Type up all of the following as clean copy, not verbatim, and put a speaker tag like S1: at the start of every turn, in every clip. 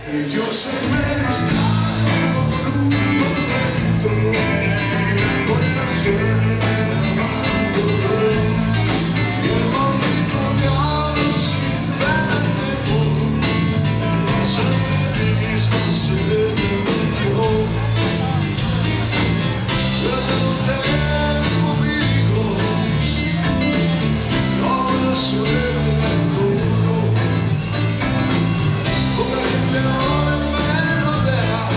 S1: Yo se me distrajo por un momento y con la suerte me abandonó. Y el momento de oro sin verme por ser feliz no se me murió. Yo no tengo amigos, no la suerte juro. Con la gente no me rodea,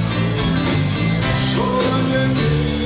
S1: solamente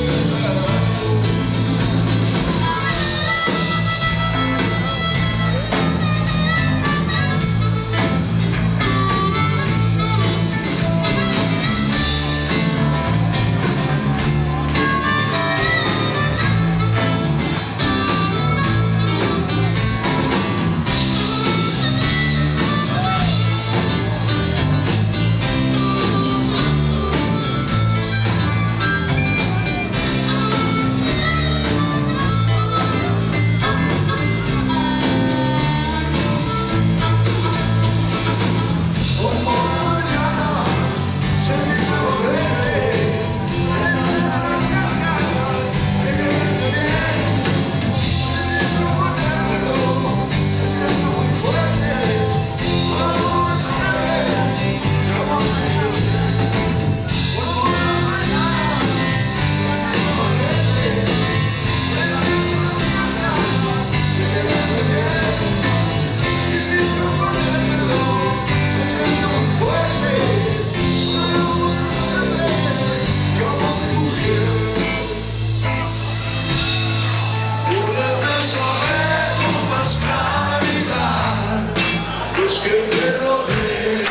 S1: que me rodeen.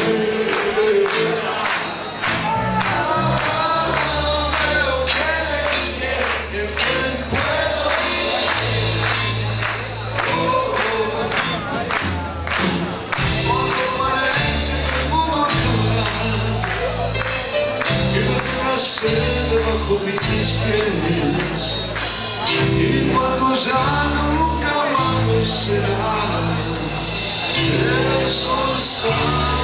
S1: Veo quién es quién, en quién puedo cuando parece que el mundo acabará y no tenga sed debajo mis pies, y cuando ya nunca más será el sol sale.